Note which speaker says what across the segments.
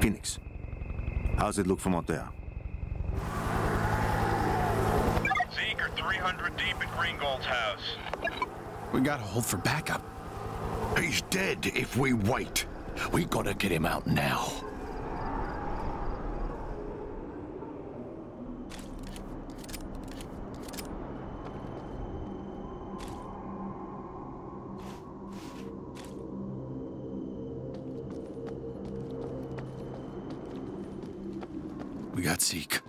Speaker 1: Phoenix. How's it look from out there?
Speaker 2: Zeke are 300 deep at Greengold's house.
Speaker 3: We gotta hold for backup.
Speaker 4: He's dead if we wait. We gotta get him out now.
Speaker 3: We got Zeke.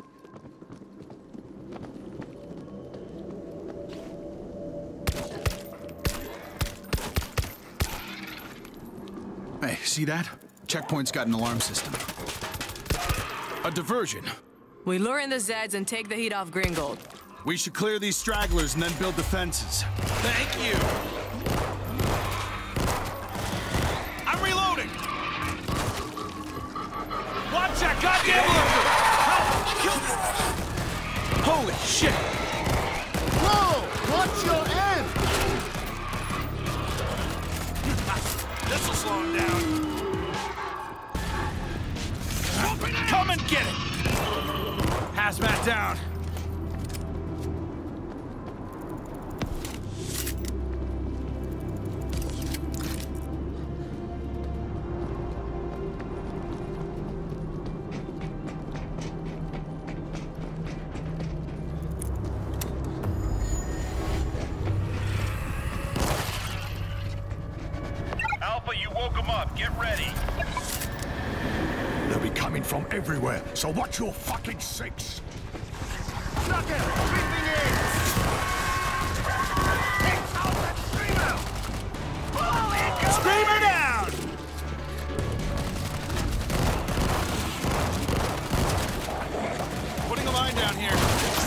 Speaker 3: Hey, see that? Checkpoint's got an alarm system. A diversion.
Speaker 5: We lure in the Zeds and take the heat off Greengold.
Speaker 3: We should clear these stragglers and then build defenses.
Speaker 6: Thank you. I'm reloading. Watch that goddamn looter! Holy shit!
Speaker 7: Whoa! Watch your end!
Speaker 6: This'll slow him down. Come and get it! Hazmat down.
Speaker 2: Alpha, you woke him up. Get ready.
Speaker 4: They'll be coming from everywhere, so watch your fucking six.
Speaker 7: Sucker! Creeping in! It's out that Screamer! Oh, here comes
Speaker 6: Screamer down! Putting a line down here.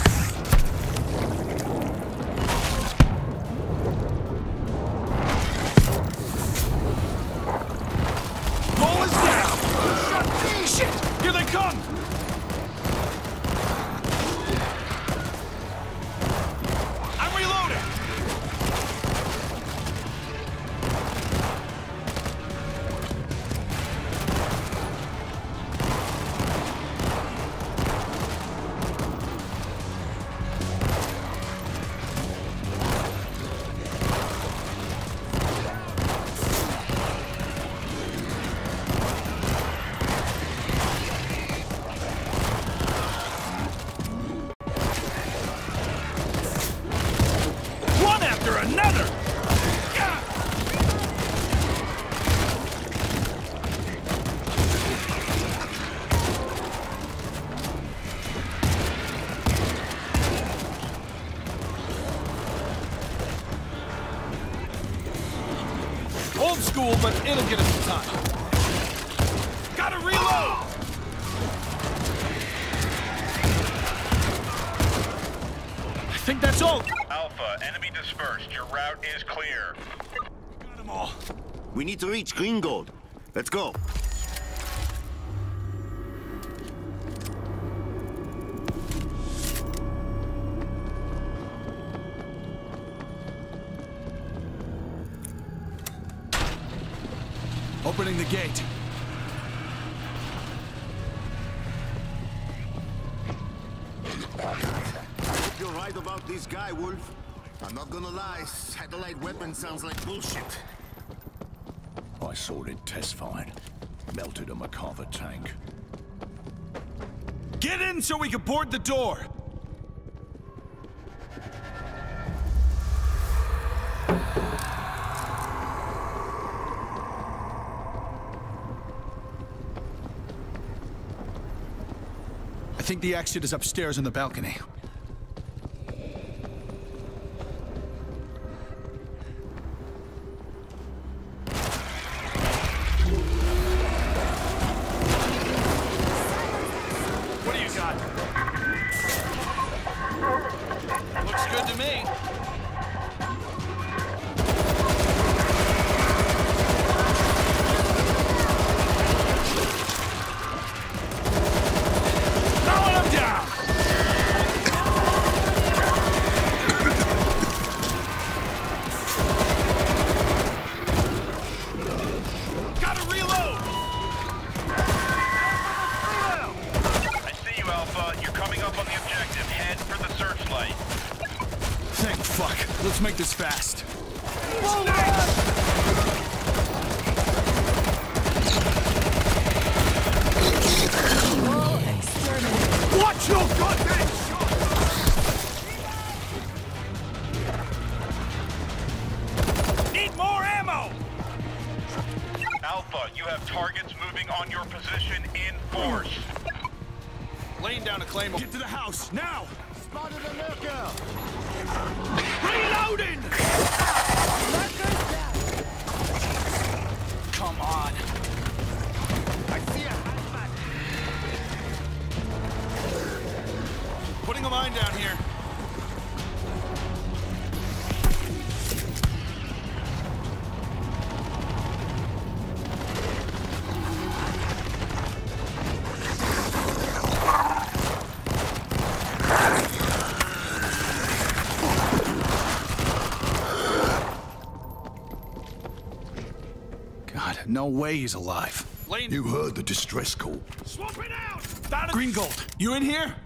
Speaker 6: Goal is down! Shit! Here they come! I'm reloading! One after another! Old school, but it'll get us some time. Gotta reload! I think that's all.
Speaker 2: Alpha, enemy dispersed. Your route is clear.
Speaker 6: Got them all.
Speaker 1: We need to reach Greengold. Let's go.
Speaker 3: Opening the gate.
Speaker 1: You're right about this guy, Wolf. I'm not gonna lie, satellite weapon sounds like bullshit.
Speaker 4: I saw it test fired. Melted a MacArthur tank.
Speaker 6: Get in so we can board the door.
Speaker 3: I think the exit is upstairs on the balcony.
Speaker 6: What do you got? Looks good to me. Throwing him down!
Speaker 3: make this fast.
Speaker 6: Watch your goddamn shot! Need more ammo!
Speaker 2: Alpha, you have targets moving on your position in force.
Speaker 3: Laying down a claymore. Get to the house, now!
Speaker 1: Spotted a lurker!
Speaker 6: Reloading!
Speaker 3: Come on.
Speaker 1: I see a hazmat!
Speaker 3: Putting a mine down here. God, no way he's alive. Lane,
Speaker 4: You heard the distress call.
Speaker 6: Swap it out!
Speaker 3: Green Gold, you in here?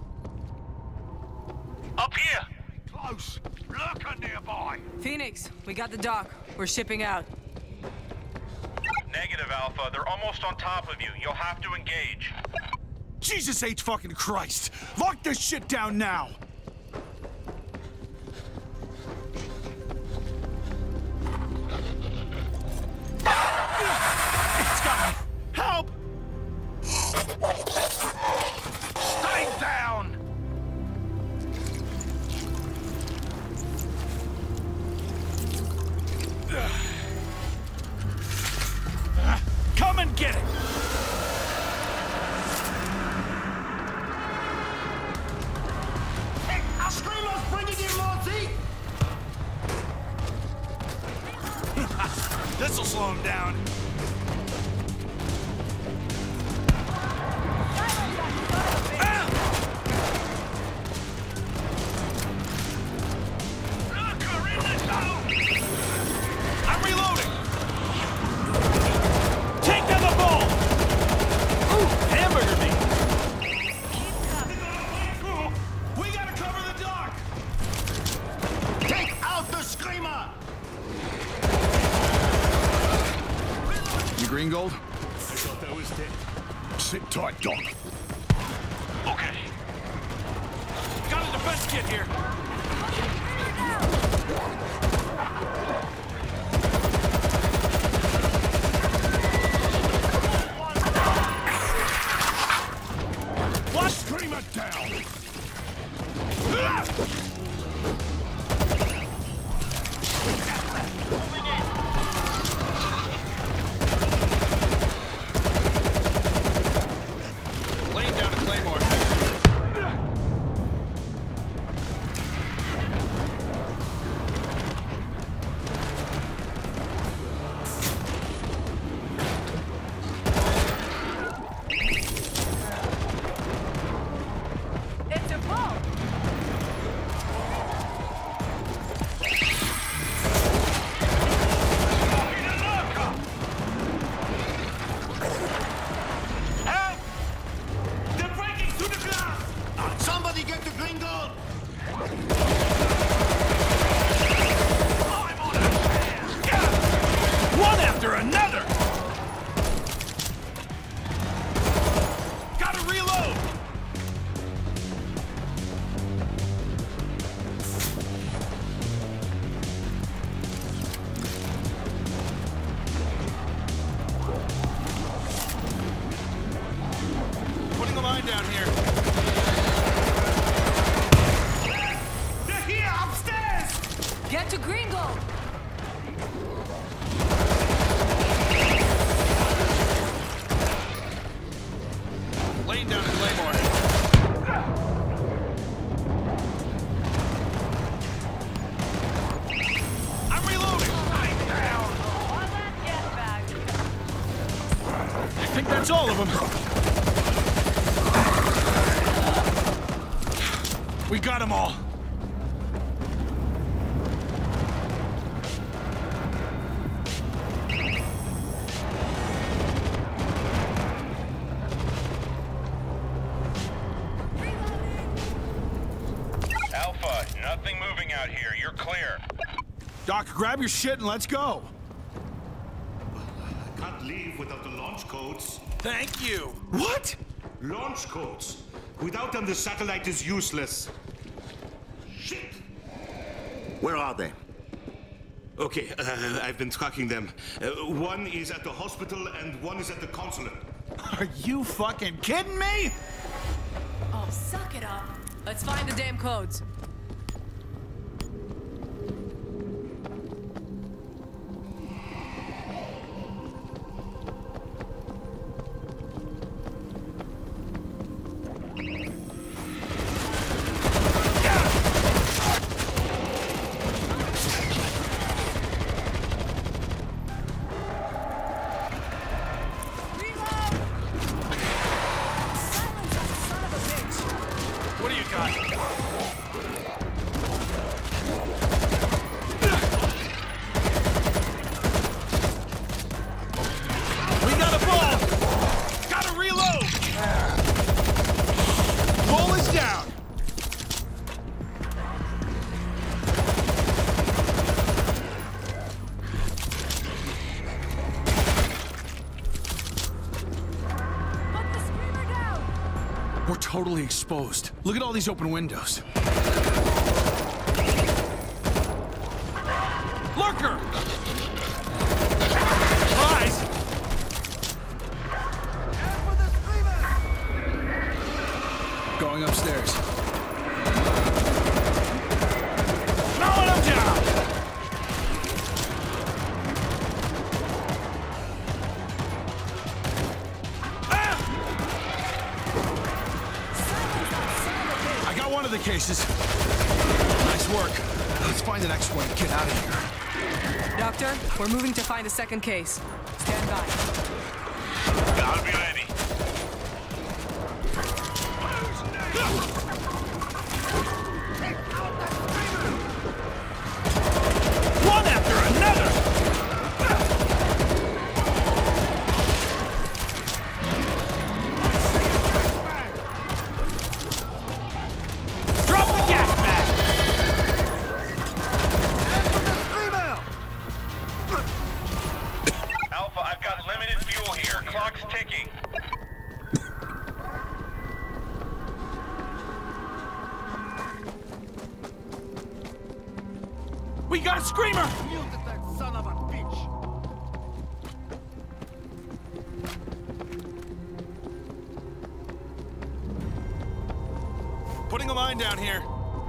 Speaker 2: Up here!
Speaker 7: Close. Lurker nearby.
Speaker 5: Phoenix, we got the dock. We're shipping out.
Speaker 2: Negative, Alpha. They're almost on top of you. You'll have to engage.
Speaker 3: Jesus H fucking Christ! Lock this shit down now! It's got me! Help!
Speaker 7: Stay down.
Speaker 6: Come and get it!
Speaker 1: Screamer's bringing in more teeth!
Speaker 6: This'll slow him down.
Speaker 7: Lurker in the zone.
Speaker 6: I'm reloading! Take down the ball! Ooh, hamburger meat! We gotta cover the dock!
Speaker 1: Take out the screamer!
Speaker 3: You Green Gold?
Speaker 4: Sit tight, Doc.
Speaker 2: Okay.
Speaker 6: Got a defense kit here.
Speaker 4: What? Screamer down!
Speaker 3: Laying down a claymore.
Speaker 5: It's a ball!
Speaker 7: Help! They're breaking through the glass.
Speaker 1: Somebody get the Green Gold!
Speaker 7: I'm on a tear.
Speaker 6: One after another! Gotta reload!
Speaker 3: Putting a mine down here.
Speaker 7: They're here upstairs.
Speaker 5: Get to Green Gold!
Speaker 3: Laying down a claymore.
Speaker 6: I'm reloading!
Speaker 7: Stay down.
Speaker 6: I think that's all of them. We got them all.
Speaker 2: Alpha, nothing moving out here. You're clear.
Speaker 3: Doc, grab your shit and let's go.
Speaker 8: I can't leave without the launch codes.
Speaker 6: Thank you.
Speaker 3: What?
Speaker 8: Launch codes. Without them, the satellite is useless. Shit!
Speaker 1: Where are they?
Speaker 8: Okay, I've been tracking them. One is at the hospital and one is at the consulate.
Speaker 3: Are you fucking kidding me?
Speaker 5: Oh, suck it up. Let's find the damn codes.
Speaker 6: What do you got? We got a ball! Gotta reload!
Speaker 3: Ball is down.
Speaker 5: Put the screamer down!
Speaker 3: We're totally exposed. Look at all these open windows.
Speaker 6: Lurker! Rise!
Speaker 3: Going upstairs.
Speaker 6: Mowing him down!
Speaker 3: I got one of the cases. Nice work. Let's find the next one and get out of here.
Speaker 5: Doctor, we're moving to find a second case. Stand by.
Speaker 2: I'll be ready.
Speaker 6: One after another! Drop the gas bag!
Speaker 2: Alpha, I've got limited fuel here. Clock's ticking.
Speaker 6: We got a screamer!
Speaker 7: Son of a bitch!
Speaker 6: Putting a mine down here.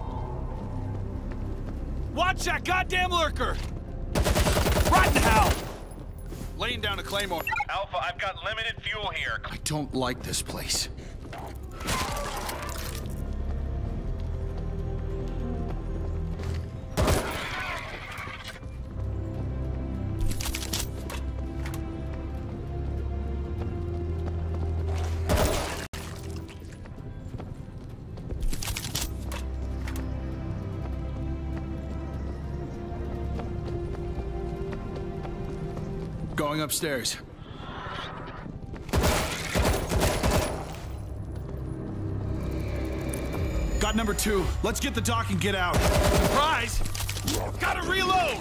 Speaker 6: Watch that goddamn lurker! Right in hell! Laying down a claymore.
Speaker 2: Alpha, I've got limited fuel here.
Speaker 3: I don't like this place. Going upstairs. Got number 2. Let's get the doc and get out.
Speaker 6: Surprise! Gotta reload!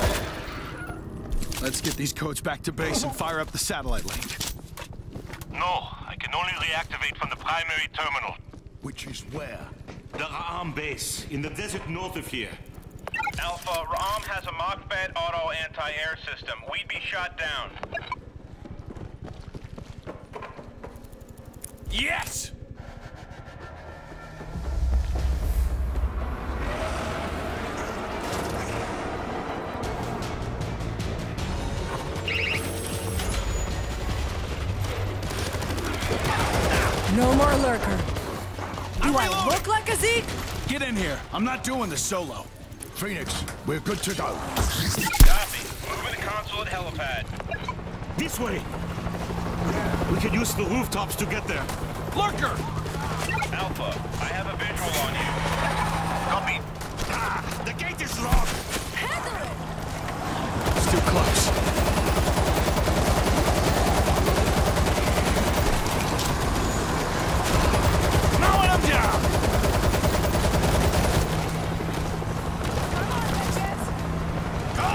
Speaker 3: Let's get these codes back to base and fire up the satellite link.
Speaker 2: No, I can only reactivate from the primary terminal.
Speaker 8: Which is where? The Ra'am base, in the desert north of here.
Speaker 2: Alpha, Ra'am has a Mach-Fed auto anti-air system. We'd be shot down.
Speaker 6: Yes!
Speaker 5: No more lurker. Do I look like a Zeke?
Speaker 3: Get in here. I'm not doing this solo.
Speaker 4: Phoenix, we're good to go.
Speaker 2: Copy. Moving the consulate helipad.
Speaker 8: This way! We could use the rooftops to get there.
Speaker 6: Lurker!
Speaker 2: Alpha, I have a visual on you. Copy.
Speaker 8: Ah, the gate is locked!
Speaker 5: Handle it!
Speaker 3: It's too close.
Speaker 6: Mowing him down!
Speaker 5: Come on, bitches!
Speaker 6: Go!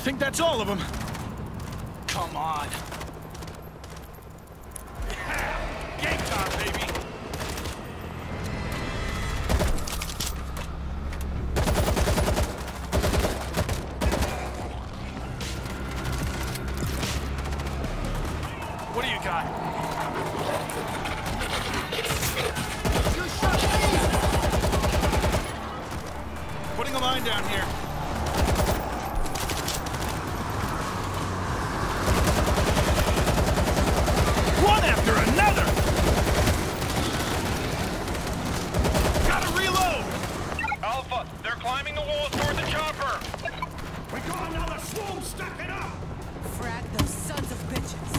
Speaker 3: think that's all of them. Come on.
Speaker 6: Game time, baby! What do you got?
Speaker 7: You shot me!
Speaker 3: Putting a line down here.
Speaker 6: One after another! Gotta reload!
Speaker 2: Alpha, they're climbing the walls toward the chopper.
Speaker 4: We got another swarm stacking up!
Speaker 5: Frag those sons of bitches.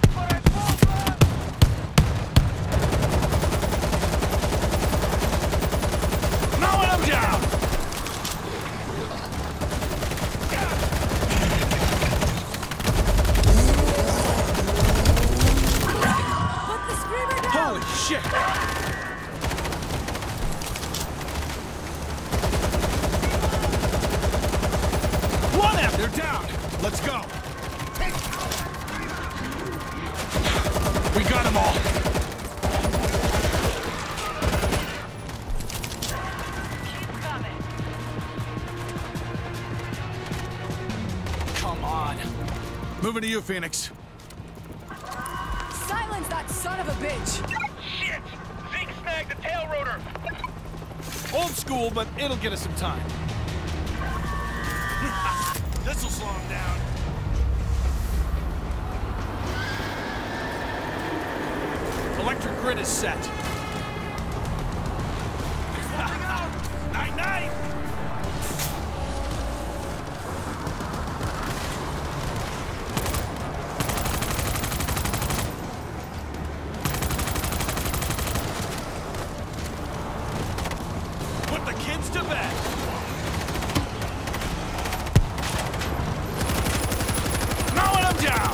Speaker 6: Mowing them down!
Speaker 5: Put the screamer down!
Speaker 3: Holy shit!
Speaker 6: One after!
Speaker 3: They're down. Let's go. We got them all. Come on. Moving to you, Phoenix.
Speaker 5: Silence that son of a bitch!
Speaker 2: Shit! Zeke snagged the tail rotor.
Speaker 6: Old school, but it'll get us some time. This'll slow him down.
Speaker 3: Electric grid is set.
Speaker 6: Night-night! Put the kids to bed! Mowing them down!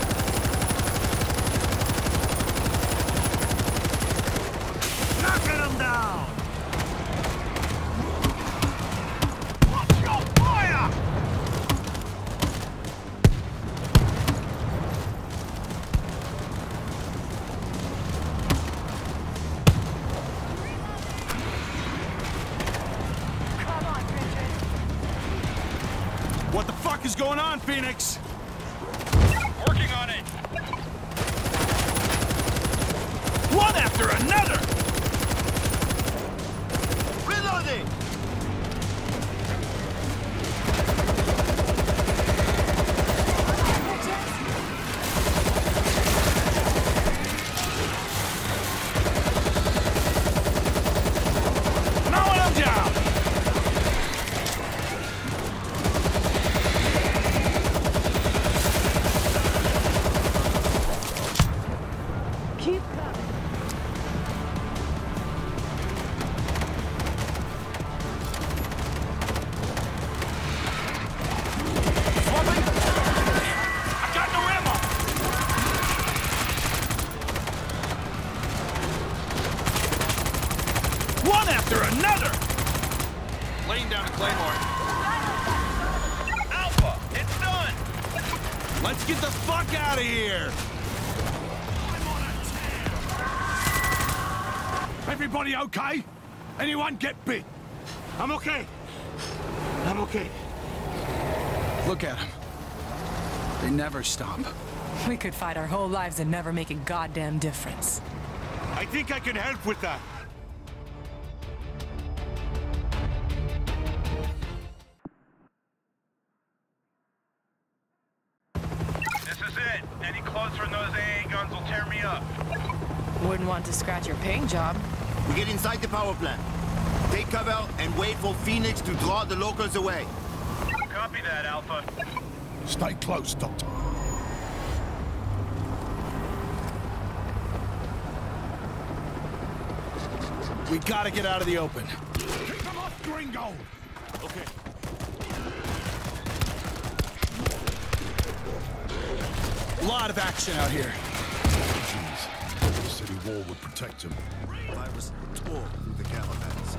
Speaker 7: Knocking them down!
Speaker 2: Watch your fire!
Speaker 5: Come on, bitches!
Speaker 3: What the fuck is going on, Phoenix?
Speaker 2: Working on it.
Speaker 6: One after another!
Speaker 7: Reloading!
Speaker 6: Mowing them down!
Speaker 5: Keep coming.
Speaker 6: Swapping! I got no ammo! One after another!
Speaker 3: Laying down a claymore.
Speaker 2: Alpha, it's done.
Speaker 3: Let's get the fuck out of here.
Speaker 4: Everybody okay? Anyone get bit?
Speaker 8: I'm okay. I'm okay.
Speaker 3: Look at them. They never stop.
Speaker 5: We could fight our whole lives and never make a goddamn difference.
Speaker 8: I think I can help with that.
Speaker 2: This is it. Any closer and those AA guns will tear me up.
Speaker 5: Wouldn't want to scratch your paint job.
Speaker 1: We get inside the power plant. Take cover and wait for Phoenix to draw the locals away.
Speaker 2: Copy that, Alpha.
Speaker 4: Stay close, Doctor.
Speaker 3: We gotta get out of the open.
Speaker 4: Keep them off, Gringo!
Speaker 8: Okay.
Speaker 3: A lot of action out here.
Speaker 4: Jeez. The city wall would protect him.
Speaker 1: Virus tore through the caravans.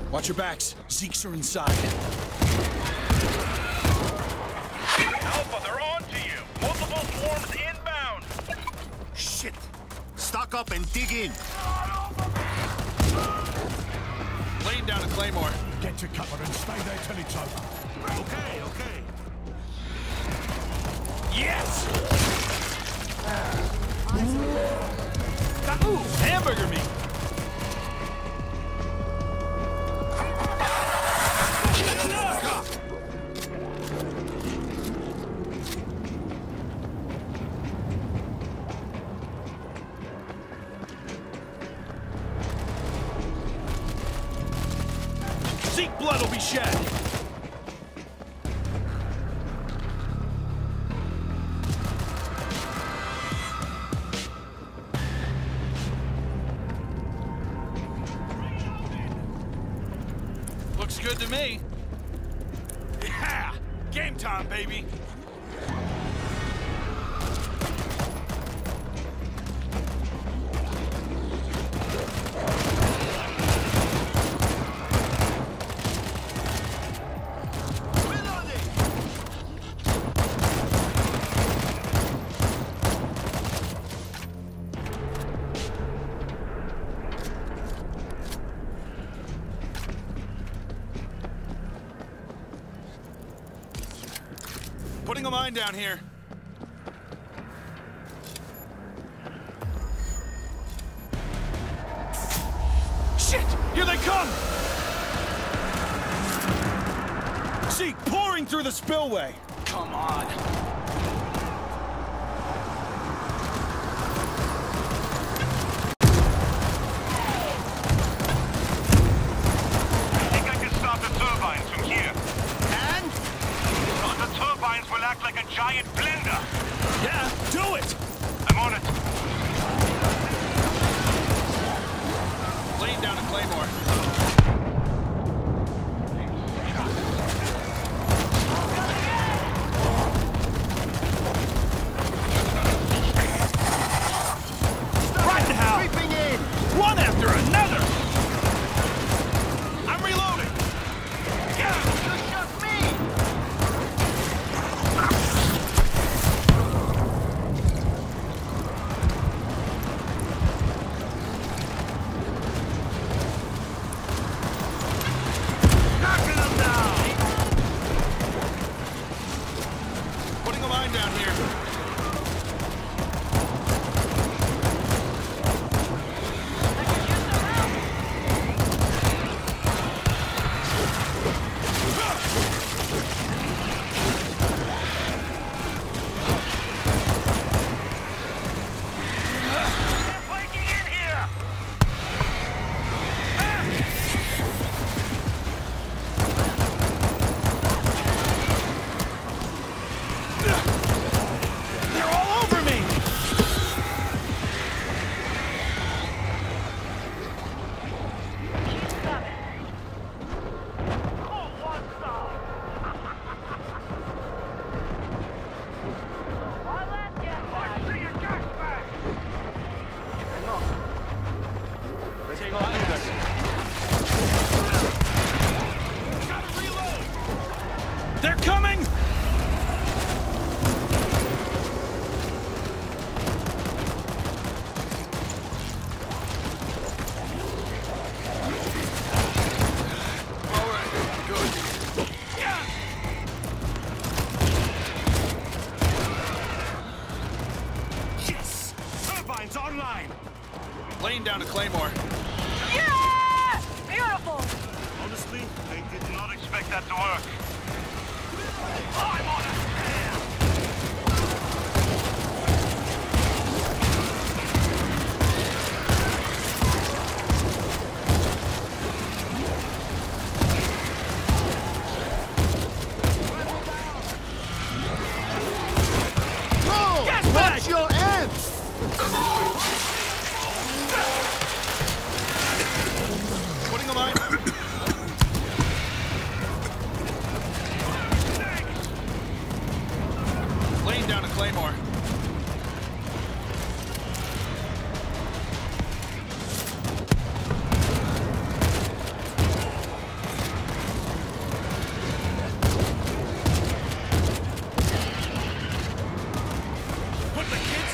Speaker 3: Watch your backs. Zeke's are inside.
Speaker 2: Alpha, they're on to you. Multiple swarms inbound.
Speaker 1: Shit! Stock up and dig in.
Speaker 3: Laying down a claymore.
Speaker 4: Get to cover and stay there till it's over.
Speaker 1: Okay, okay.
Speaker 6: Yes! Ooh, hamburger meat!
Speaker 3: Zeke blood will be shed. Looks good to me.
Speaker 6: Yeah! Game time, baby!
Speaker 3: Putting a mine down here.
Speaker 6: Shit! Here they come!
Speaker 3: Zeke pouring through the spillway.
Speaker 6: Come on.
Speaker 2: I think I can stop the turbines from here.
Speaker 1: And?
Speaker 2: The turbines will act like a giant blender.
Speaker 6: Yeah, do it!
Speaker 2: I'm on it.
Speaker 3: Laying down a claymore.
Speaker 6: Right now!
Speaker 1: Creeping in!
Speaker 6: One after another!
Speaker 2: I'm reloading.
Speaker 1: You shot me! Knocking them down!
Speaker 3: Putting a mine down here.
Speaker 2: They're breaking in here.
Speaker 6: They're all over me! They're coming!
Speaker 3: All right, good.
Speaker 2: Yes! Turbines online.
Speaker 3: Laying down a claymore.
Speaker 5: Yeah! Beautiful!
Speaker 2: Honestly, I did not expect that to work. I'm on it!
Speaker 1: Bro!
Speaker 6: Get back!
Speaker 1: Watch your ants!
Speaker 3: Putting a mine. Laying down a claymore.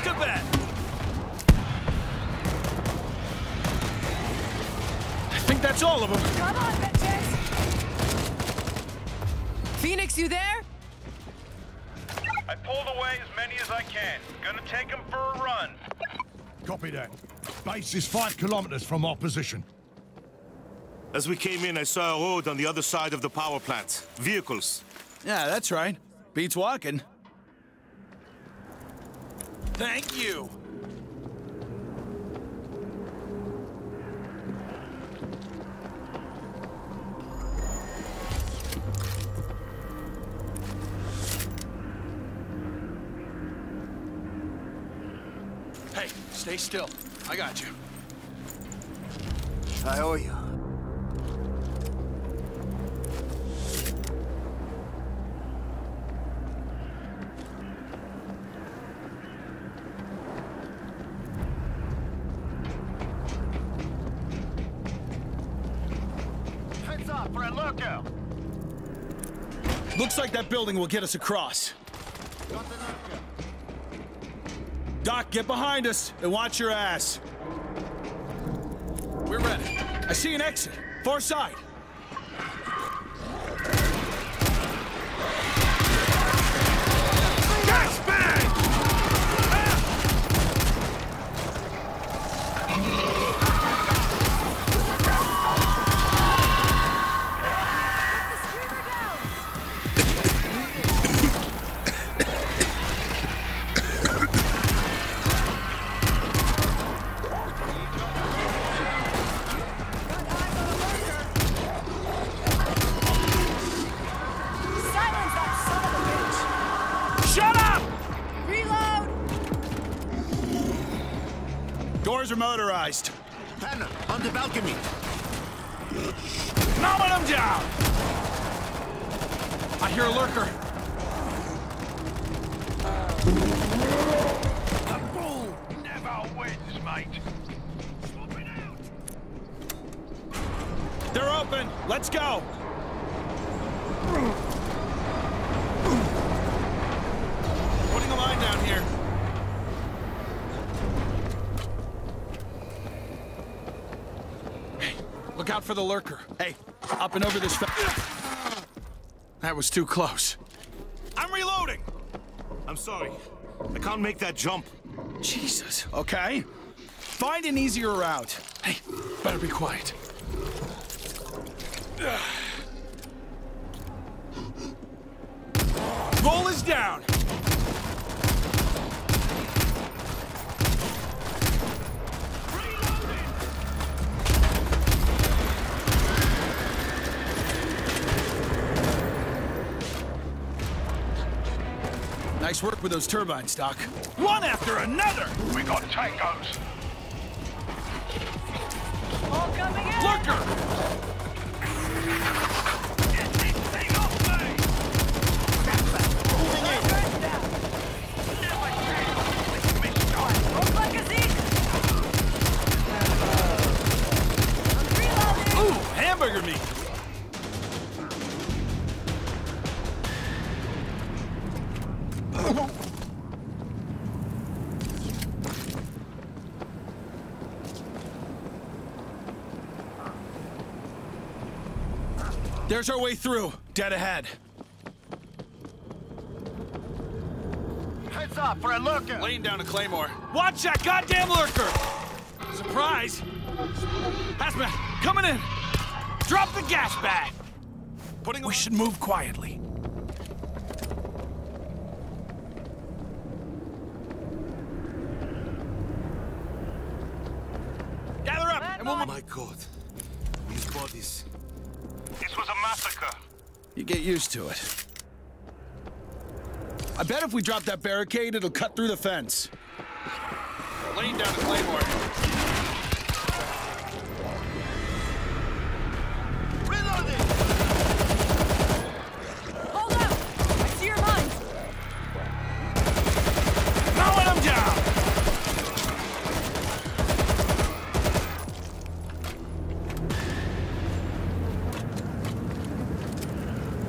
Speaker 6: to bed. I think that's all of them.
Speaker 5: Come on, bitches! Phoenix, you there?
Speaker 2: I pulled away as many as I can. Gonna take them for a run.
Speaker 4: Copy that. Base is 5 kilometers from our position.
Speaker 8: As we came in, I saw a road on the other side of the power plant. Vehicles.
Speaker 3: Yeah, that's right. Beats walking.
Speaker 6: Thank you.
Speaker 3: Hey, stay still. I got you.
Speaker 1: I owe you.
Speaker 7: Heads up for a lurker.
Speaker 3: Looks like that building will get us across. Doc, get behind us and watch your ass. We're ready. I see an exit. Far side.
Speaker 7: Gas bag!
Speaker 5: Silence that son of a bitch!
Speaker 6: Shut up!
Speaker 5: Reload!
Speaker 3: Doors are motorized.
Speaker 1: Tanner, on the balcony.
Speaker 6: Knocking them down!
Speaker 3: I hear a lurker.
Speaker 7: The bull never wins, mate. Swapping out.
Speaker 3: They're open. Let's go. Putting a line down here. Hey, look out for the lurker. Hey, up and over this That was too close.
Speaker 6: I'm reloading.
Speaker 8: I'm sorry. I can't make that jump.
Speaker 3: Jesus. Okay. Find an easier route. Hey, better be quiet.
Speaker 6: Roll is down.
Speaker 3: Nice work with those turbines, Doc.
Speaker 6: One after another.
Speaker 7: We got tangos.
Speaker 5: All coming in!
Speaker 6: Lurker.
Speaker 7: Get this thing off me!
Speaker 5: Lurker's down!
Speaker 7: Never change with Mr.
Speaker 5: Look like a Zeke! I'm reloading!
Speaker 6: Ooh, hamburger meat.
Speaker 3: There's our way through. Dead ahead.
Speaker 7: Heads up for a lurker.
Speaker 3: Laying down a claymore.
Speaker 6: Watch that goddamn lurker. Surprise. Hazmat, coming in. Drop the gas bag.
Speaker 3: We should move quietly.
Speaker 6: Gather up, and we'll...
Speaker 8: My God. These bodies.
Speaker 2: This was a massacre.
Speaker 3: You get used to it. I bet if we drop that barricade, it'll cut through the fence. Laying down a claymore.
Speaker 7: Reloading.
Speaker 5: Hold up! I see your mines!
Speaker 6: Mowing them down.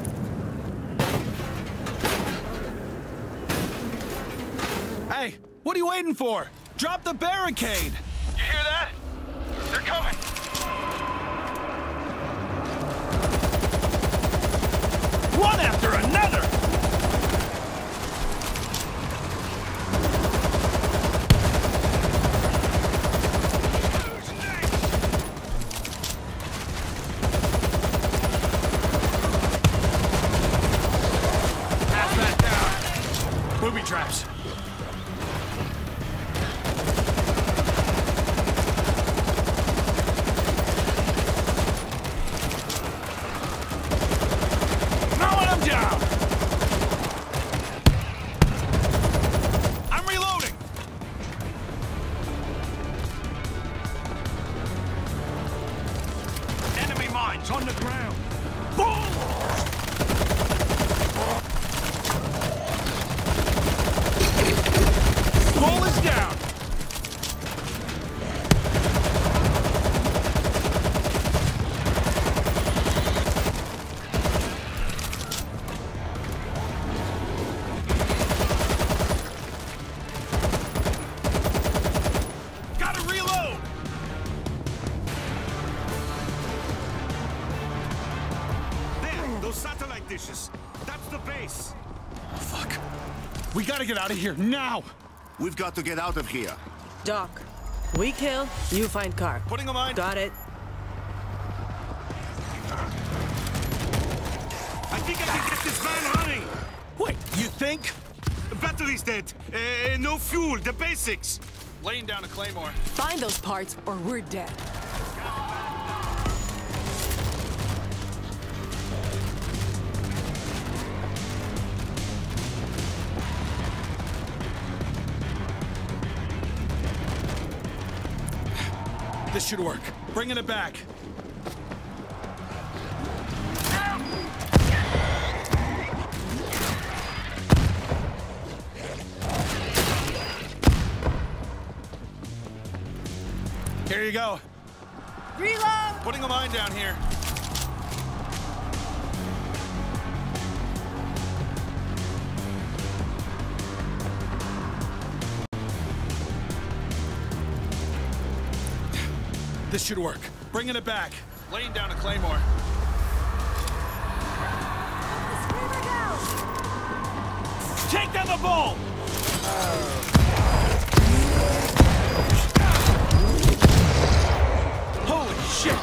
Speaker 3: Hey, what What are you waiting for? Drop the barricade!
Speaker 2: You hear that? They're coming!
Speaker 6: One after another!
Speaker 3: Hazmat down! Booby traps.
Speaker 6: On the ground. Bull is down. Gotta reload.
Speaker 8: Those satellite dishes. That's the base.
Speaker 3: Oh, fuck. We gotta get out of here, now!
Speaker 1: We've got to get out of here.
Speaker 9: Doc, we kill, you find car.
Speaker 3: Putting a mine.
Speaker 9: Got it.
Speaker 8: I think I can get this van running.
Speaker 3: Wait, you think?
Speaker 8: The battery's dead. No fuel, the basics.
Speaker 3: Laying down a claymore.
Speaker 5: Find those parts or we're dead.
Speaker 3: This should work. Bringing it back. Here you go.
Speaker 5: Reload!
Speaker 3: Putting a mine down here. This should work. Bringing it back. Laying down a claymore.
Speaker 6: Take down the bull. Holy shit!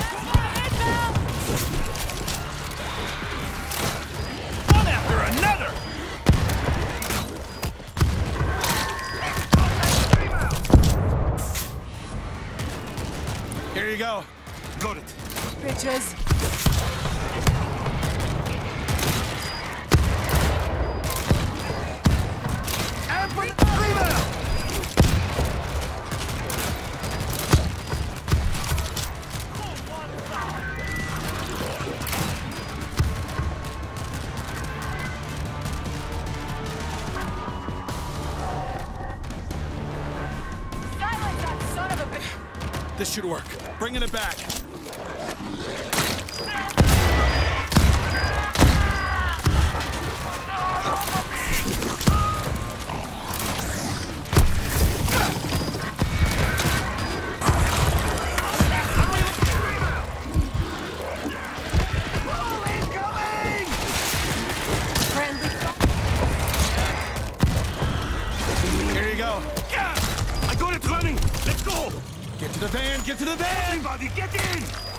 Speaker 6: One after another!
Speaker 3: Here you go.
Speaker 8: Got it.
Speaker 5: Bitches.
Speaker 3: This should work. Bringing it back. Here you go.
Speaker 8: I got it running. Let's go.
Speaker 3: Get to the van! Get to the van!
Speaker 8: Everybody, get in.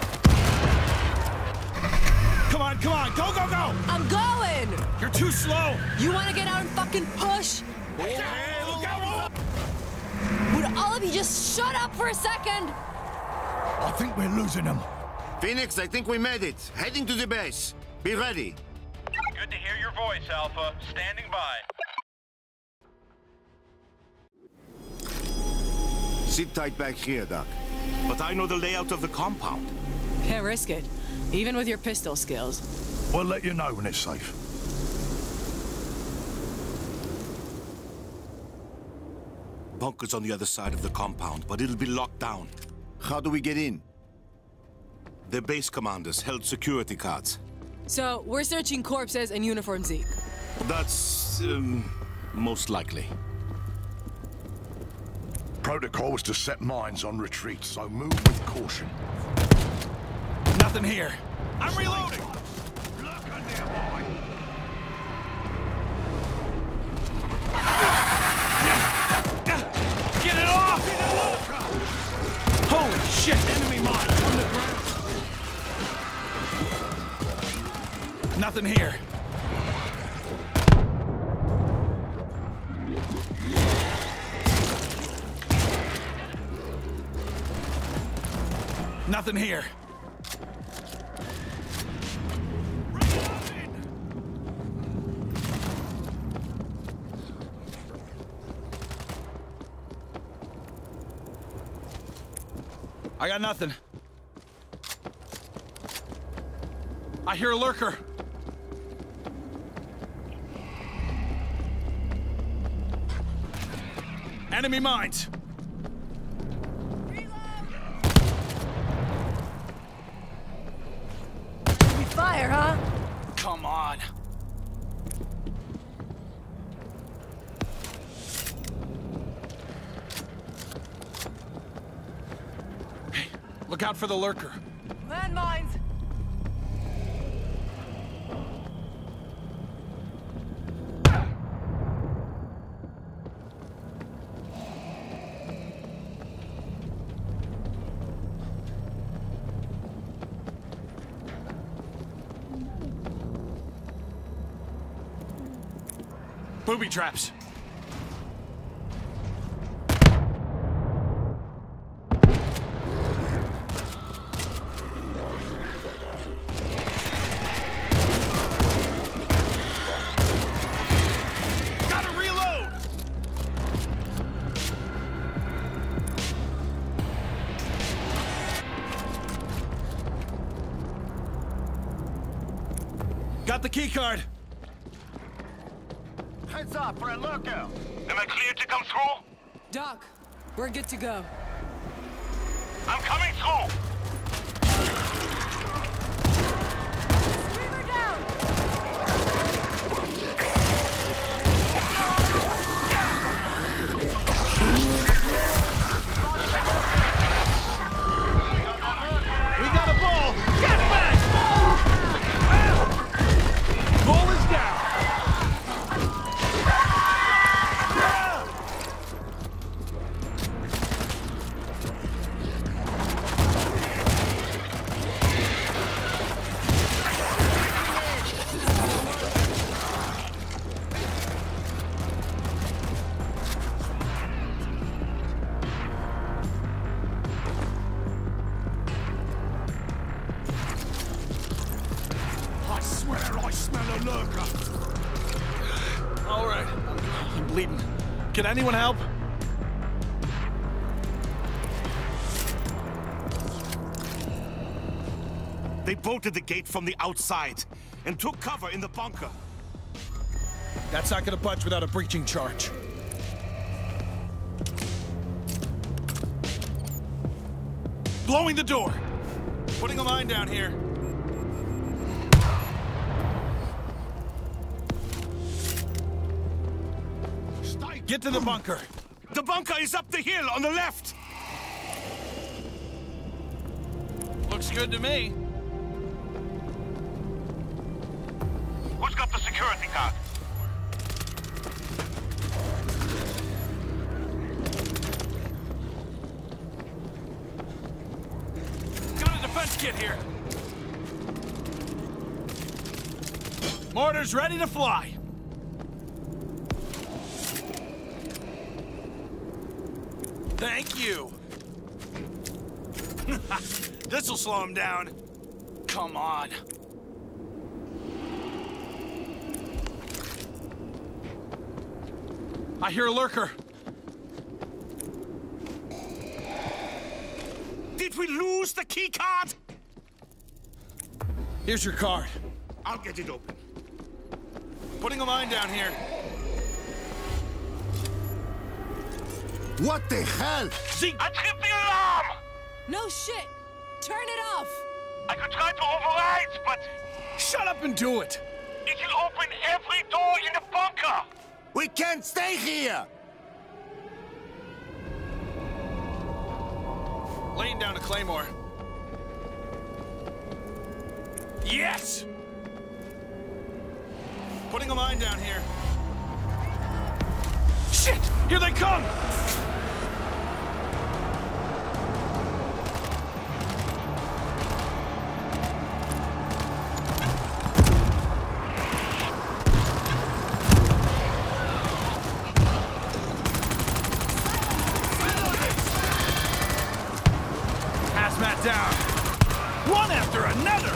Speaker 3: Come on, come on! Go, go, go!
Speaker 5: I'm going!
Speaker 3: You're too slow!
Speaker 5: You wanna get out and fucking push?
Speaker 3: Hey, look out!
Speaker 5: Would all of you just shut up for a second?
Speaker 4: I think we're losing them.
Speaker 1: Phoenix, I think we made it. Heading to the base. Be ready.
Speaker 2: Good to hear your voice, Alpha. Standing by.
Speaker 1: Sit tight back here, Doc.
Speaker 8: But I know the layout of the compound.
Speaker 5: Can't risk it. Even with your pistol skills.
Speaker 4: We'll let you know when it's safe.
Speaker 8: Bunker's on the other side of the compound, but it'll be locked down.
Speaker 1: How do we get in?
Speaker 8: The base commanders held security cards.
Speaker 5: So, we're searching corpses and uniform Zeke.
Speaker 8: That's, most likely.
Speaker 4: Protocol was to set mines on retreat, so move with caution.
Speaker 6: Nothing here. I'm reloading!
Speaker 7: Look on there, boy.
Speaker 6: Get it off! Holy shit! Enemy mine on the ground. Nothing here. Nothing here. I got nothing. I hear a lurker. Enemy mines.
Speaker 9: Fire, huh?
Speaker 6: Come on. Hey, look out for the lurker.
Speaker 9: Landmines.
Speaker 6: Booby traps. Gotta reload! Got the key card.
Speaker 1: Heads up for a lurker.
Speaker 2: Am I clear to come through?
Speaker 9: Doc, we're good to go.
Speaker 2: I'm coming through!
Speaker 9: Screamer down!
Speaker 6: We got a ball! Get back! Ball is down!
Speaker 4: I swear I smell a lurker.
Speaker 6: All right, I'm bleeding. Can anyone help?
Speaker 8: They bolted the gate from the outside and took cover in the bunker.
Speaker 3: That's not gonna budge without a breaching charge.
Speaker 6: Blowing the door. Putting a mine down here. Get to the bunker.
Speaker 8: The bunker is up the hill on the left.
Speaker 6: Looks good to me.
Speaker 2: Who's got the security card?
Speaker 6: Got a defense kit here. Mortars ready to fly. Thank you. This'll slow him down. Come on. I hear a lurker.
Speaker 8: Did we lose the key card?
Speaker 3: Here's your card.
Speaker 8: I'll get it open.
Speaker 6: Putting a mine down here.
Speaker 1: What the hell?
Speaker 6: Zeke!
Speaker 2: I tripped the alarm!
Speaker 9: No shit! Turn it off!
Speaker 2: I could try to override, but
Speaker 3: Shut up and do it!
Speaker 2: it'll open every door in the bunker!
Speaker 1: We can't stay here!
Speaker 6: Laying down a claymore. Yes! Putting a mine down here. Shit! Here they come! Hazmat down. One after another!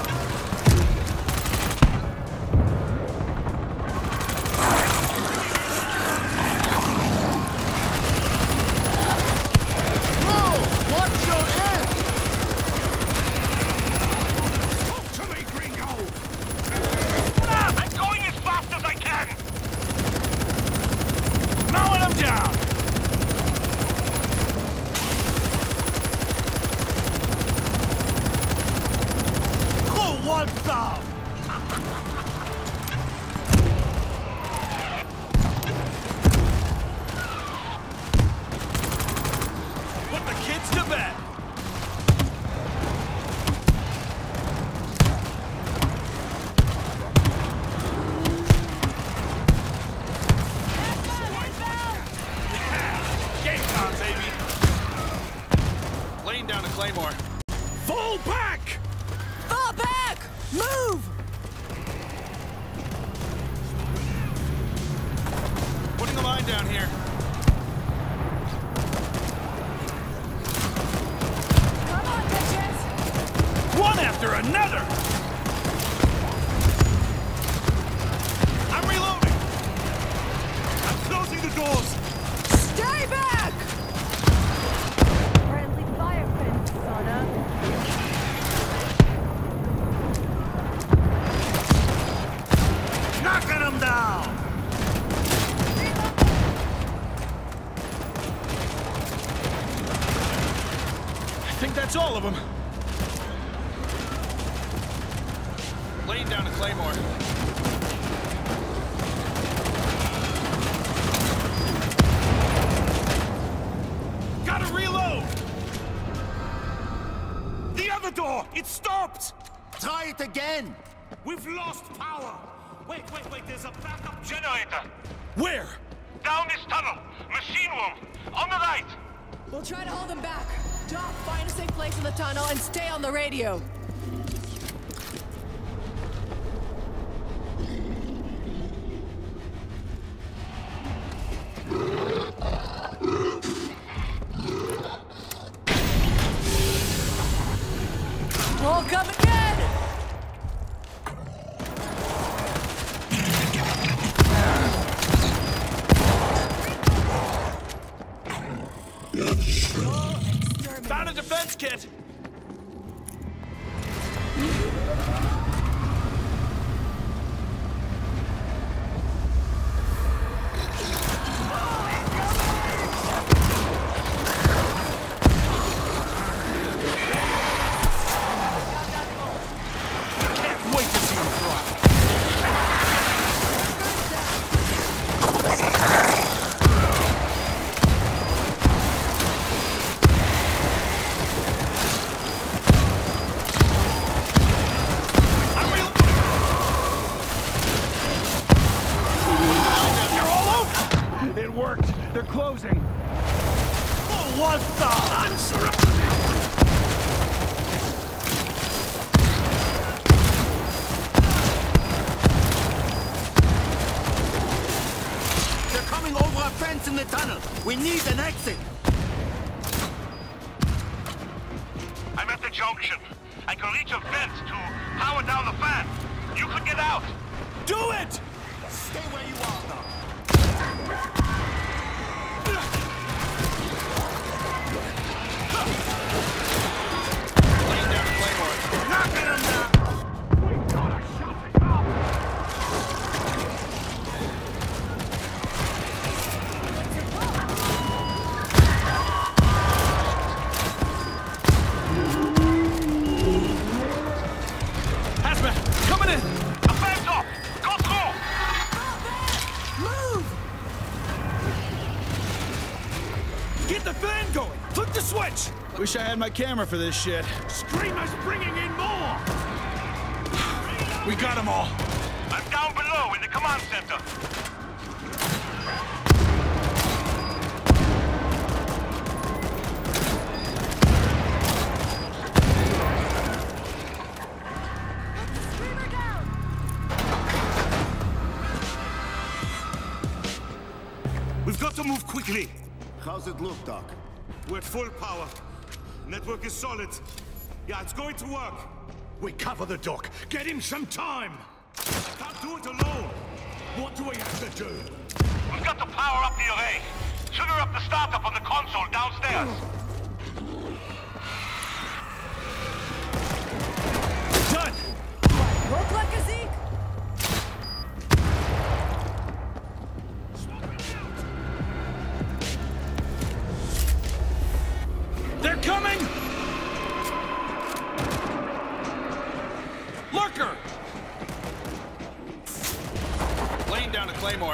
Speaker 6: Put the kids to bed. Game time, baby. Laying down a claymore. Fall back!
Speaker 9: Fall back! Move!
Speaker 6: Putting a mine down here.
Speaker 9: Come on, bitches!
Speaker 6: One after another! I'm reloading! I'm closing the doors!
Speaker 9: Stay back!
Speaker 10: Friendly fire prince, Sona.
Speaker 6: Knocking them down! I think that's all of them. Laying down a claymore. Gotta reload! The other door! It stopped!
Speaker 1: Try it again!
Speaker 8: We've lost power! Wait, there's a backup
Speaker 2: Generator.
Speaker 6: Where?
Speaker 2: Down this tunnel. Machine room. On the right.
Speaker 9: We'll try to hold them back. Doc, find a safe place in the tunnel and stay on the radio. Won't come again!
Speaker 6: Found a defense kit! Can't wait to see him fly! It worked! They're closing! Oh, what the? I'm surrounded!
Speaker 1: They're coming over a fence in the tunnel. We need an exit.
Speaker 2: I'm at the junction. I can reach a vent to power down the fan. You could get out.
Speaker 6: Do it!
Speaker 1: Stay where you are now.
Speaker 6: Laying down a claymore.
Speaker 1: Knocking them down.
Speaker 6: Hazmat, coming in!
Speaker 2: A fan's off. Go through.
Speaker 9: Move!
Speaker 6: Get the fan going! Flip the switch!
Speaker 3: Wish I had my camera for this shit.
Speaker 6: Screamer's bringing in more! We got them all.
Speaker 2: I'm down below in the command center.
Speaker 8: We've got to move quickly.
Speaker 1: How's it look, Doc?
Speaker 8: We're at full power. Network is solid. Yeah, it's going to work.
Speaker 4: We cover the dock. Get him some time.
Speaker 8: Can't do it alone.
Speaker 4: What do we have to do?
Speaker 2: We've got to power up the array. Trigger up the startup on the console downstairs.
Speaker 6: Done!
Speaker 9: Look like a Zeke?
Speaker 6: They're coming! Lurker! Laying down a Claymore.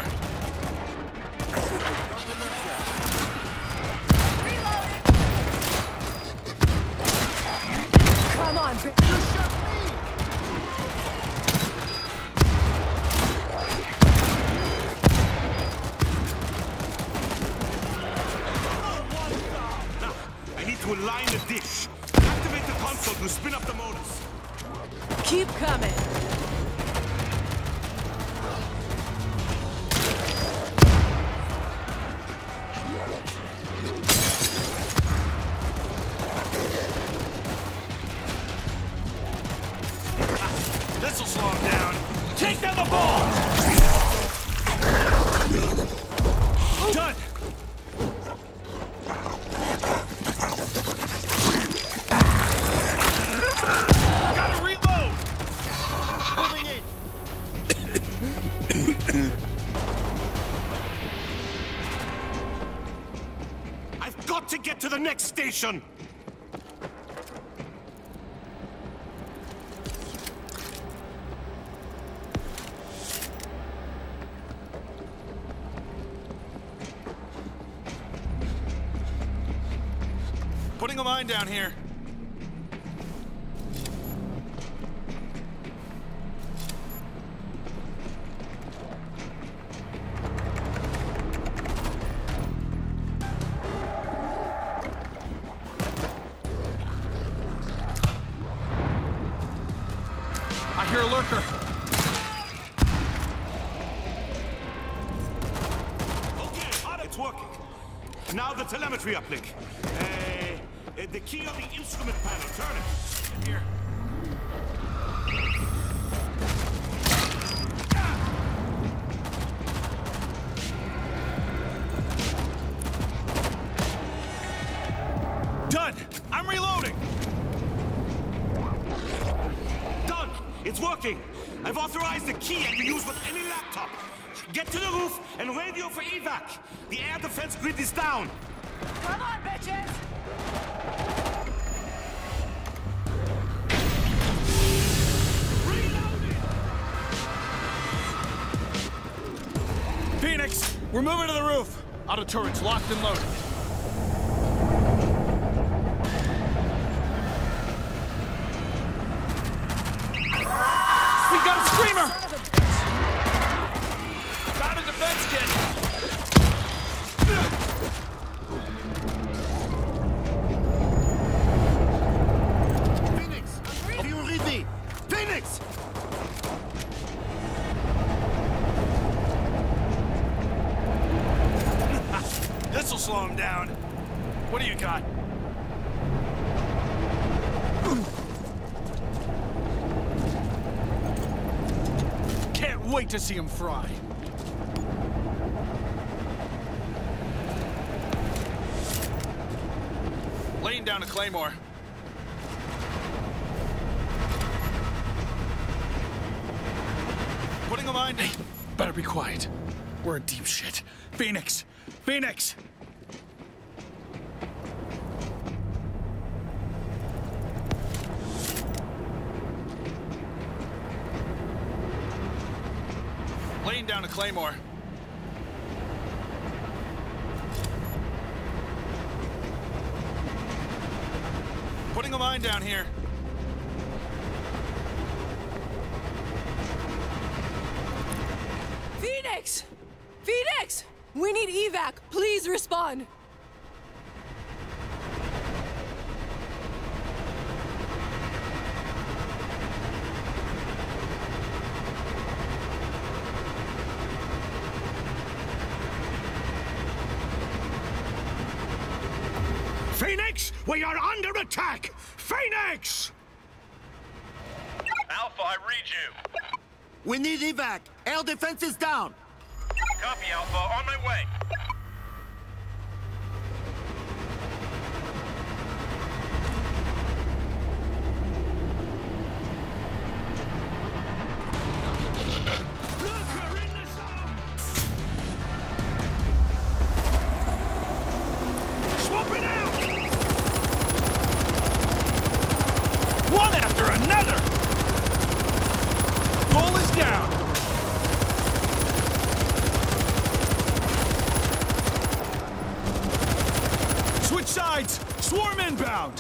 Speaker 9: Come on, bitch.
Speaker 8: I need to align the dish. Activate the console to spin up the motors.
Speaker 9: Keep coming.
Speaker 6: This'll slow him down. Take down the ball! Done! Gotta reload! Moving in.
Speaker 8: I've got to get to the next station!
Speaker 6: Putting a mine down here. I hear a lurker.
Speaker 8: Okay, it's working. Now the telemetry uplink. The key on the instrument panel. Turn it.
Speaker 6: Here. Done! I'm reloading!
Speaker 8: Done! It's working! I've authorized the key I can use with any laptop. Get to the roof and radio for evac. The air defense grid is down.
Speaker 9: Come on, bitches!
Speaker 6: Phoenix, we're moving to the roof. Auto turrets locked and loaded. We got a screamer! Found a defense kit.
Speaker 1: Phoenix! Do you read me? Phoenix!
Speaker 6: This'll slow him down. What do you got? Can't wait to see him fry. Laying down a Claymore. Putting a mine. Hey, better be quiet. We're in deep shit. Phoenix! Phoenix! Laying down a Claymore. putting a mine down here.
Speaker 9: Phoenix! Phoenix! We need evac. Please respond.
Speaker 7: Phoenix, we are under attack! Phoenix!
Speaker 2: Alpha, I read you.
Speaker 1: We need evac. Air defense is down.
Speaker 2: Copy, Alpha. On my way.
Speaker 6: One after another! Goal is down! Switch sides! Swarm inbound!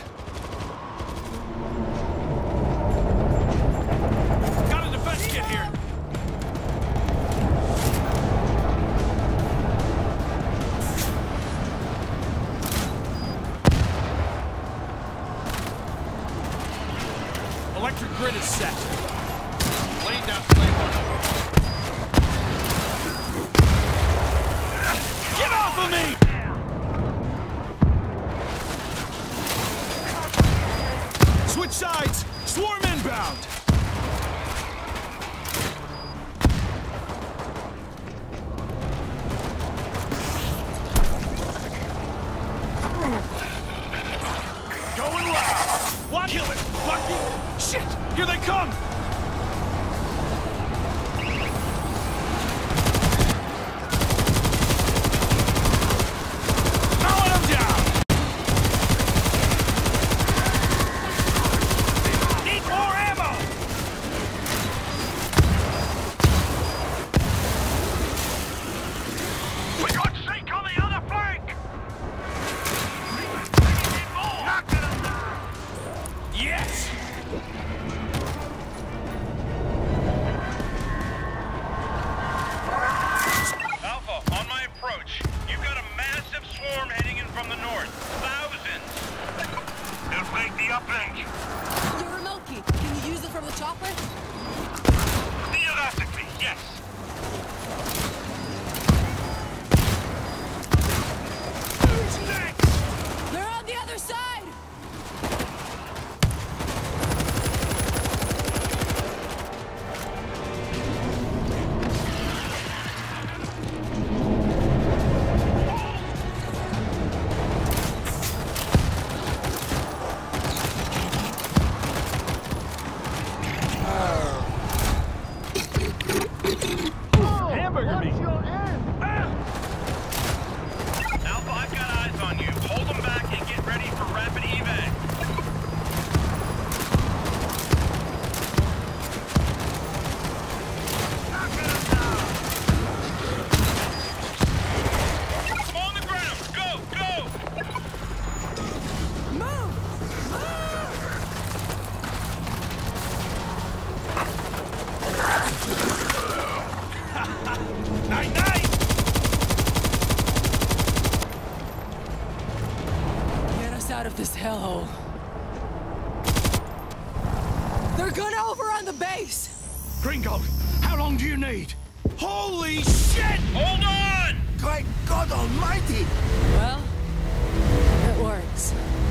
Speaker 6: Got a defense kit here! Electric grid is set. Laying down Claymore. Get off of me! Switch sides! Swarm inbound! Going loud! What? Kill it! Fucking shit! Here they come! Mowing them down! Need more ammo!
Speaker 2: We got Zeke on the other flank!
Speaker 6: Yes!
Speaker 2: Alpha, on my approach, you've got a massive swarm heading in from the north. Thousands! They'll flank the uplink.
Speaker 9: Your remote key. Can you use it from the chopper?
Speaker 2: Theoretically, yes.
Speaker 6: Who's next?
Speaker 9: They're on the other side!
Speaker 6: Hamburger meat!
Speaker 2: Alpha, I've got eyes on you. Hold them back and get ready for rapid evac. On the ground! Go! Go!
Speaker 6: Night-night!
Speaker 9: Get us out of this hellhole. They're gonna overrun the base!
Speaker 7: Gringo, how long do you need?
Speaker 6: Holy shit!
Speaker 2: Hold on!
Speaker 1: Great God Almighty!
Speaker 9: Well, it works.